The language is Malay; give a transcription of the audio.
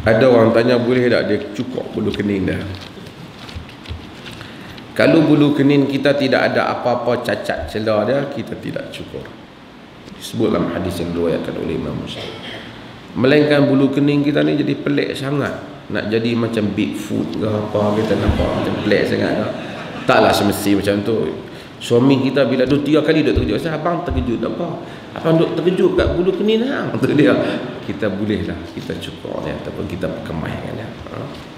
Ada orang tanya boleh tak dia cukur bulu kening dah. Kalau bulu kening kita tidak ada apa-apa cacat celah dia, kita tidak cukur. Disebut dalam hadis yang diriwayatkan oleh Imam Muslim. Melainkan bulu kening kita ni jadi pelik sangat, nak jadi macam Bigfoot ke apa, kita nampak macam pelik sangat tak? Taklah semesti macam tu. Suami kita bila 2-3 kali duk terkejut, saya abang terkejut apa? Abang duk terkejut kat bulu kening hang. Tu dia. Kita bolehlah kita cukur dia ataupun kita perkemaikan dia.